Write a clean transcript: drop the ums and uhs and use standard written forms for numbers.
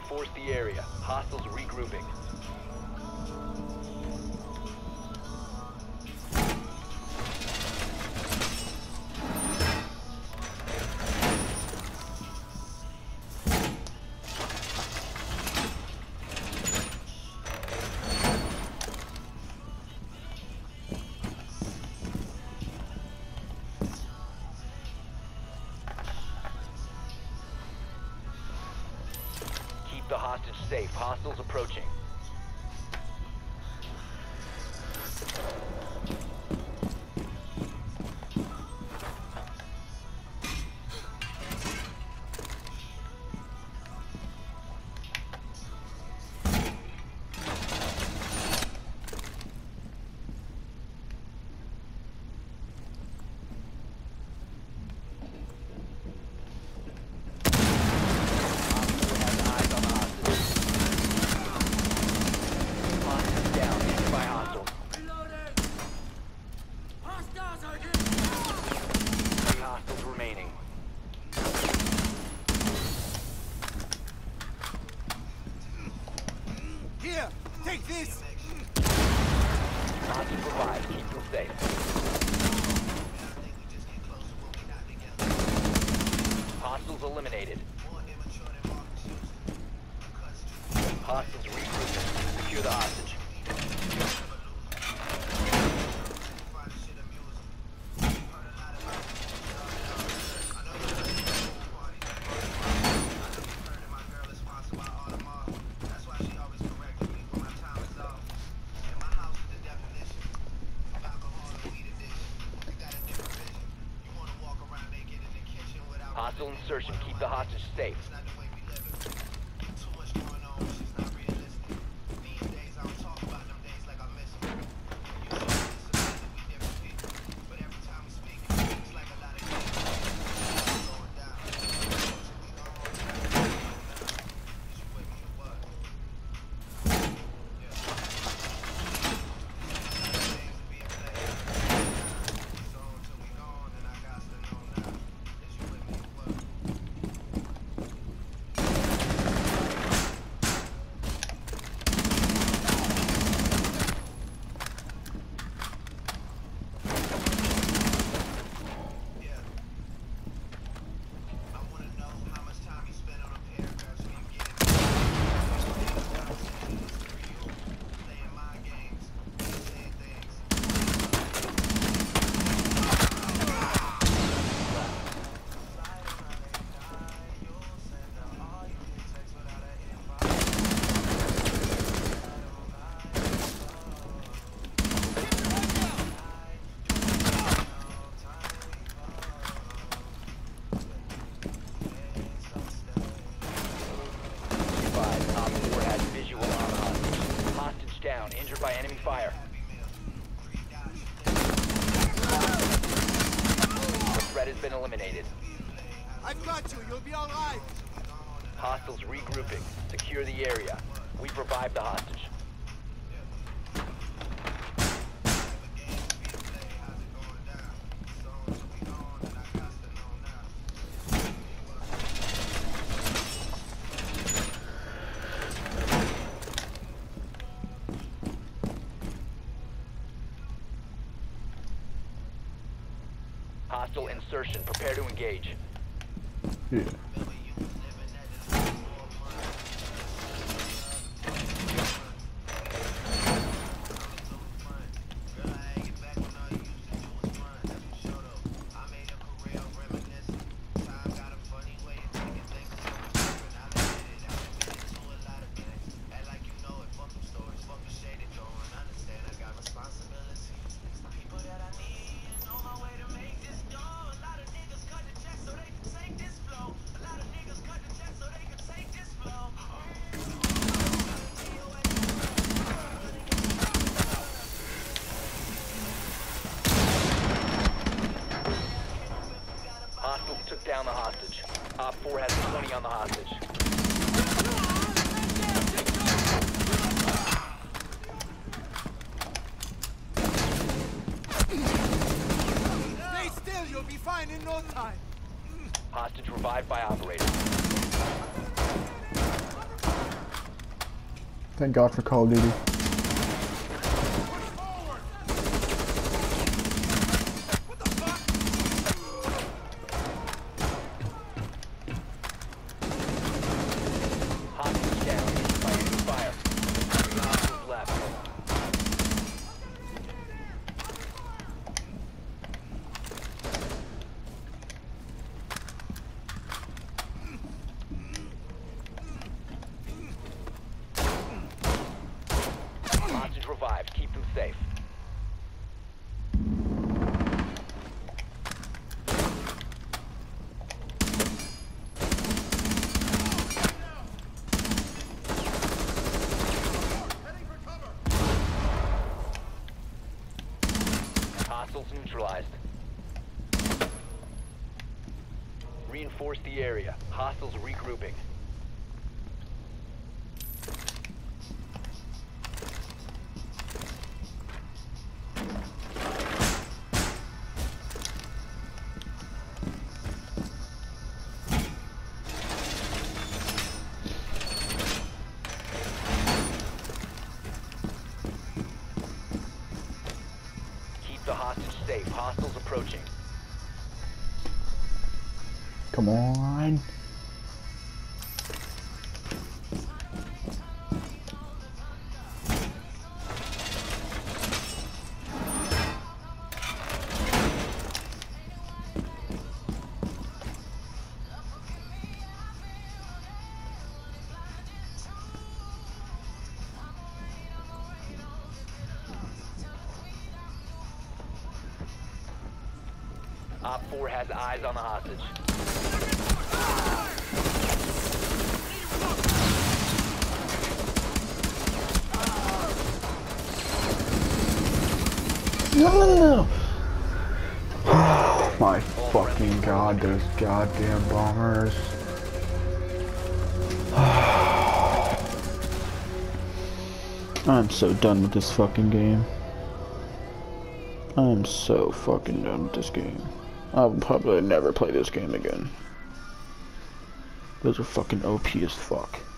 reinforce the area. Hostiles regrouping. Keep the hostage safe. Hostiles approaching. Here, take this! Hostage revived. Keep them safe. Hostiles eliminated. Hostiles regrouping. Secure the hostage. Hostile insertion. Keep the hostage safe. Injured by enemy fire. The threat has been eliminated. I've got you, you'll be alright! Hostiles regrouping. Secure the area. We've revived the hostage. Hostile insertion. Prepare to engage. Yeah. Took down the hostage. Op 4 has 20 on the hostage. Stay still, you'll be fine in no time. Hostage revived by operator. Thank God for Call of Duty. Hostage down. Fighting fire. 3 hostiles left. Hostage revived. Keep them safe. Hostiles neutralized. Reinforce the area. Hostiles regrouping. Keep the hostage safe. Hostiles approaching. Come on. Op 4 has eyes on the hostage. No. Oh my fucking God, those goddamn bombers. I'm so done with this fucking game. I'm so fucking done with this game. I'll probably never play this game again. Those are fucking OP as fuck.